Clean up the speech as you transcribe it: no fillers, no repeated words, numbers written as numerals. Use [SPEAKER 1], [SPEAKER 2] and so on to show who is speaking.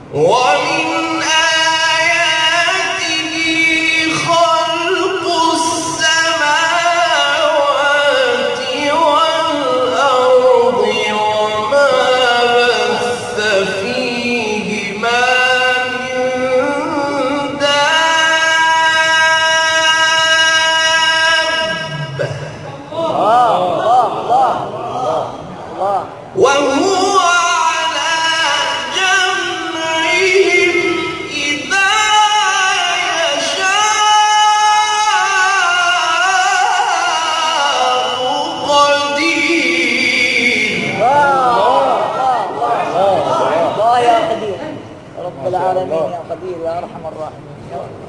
[SPEAKER 1] ومن آياته خلق السماوات والأرض وما بث فيهما من دابة وهو على جمعهم إذا يشاء قدير.
[SPEAKER 2] الله يا قدير رب العالمين، يا قدير يا أرحم الراحمين.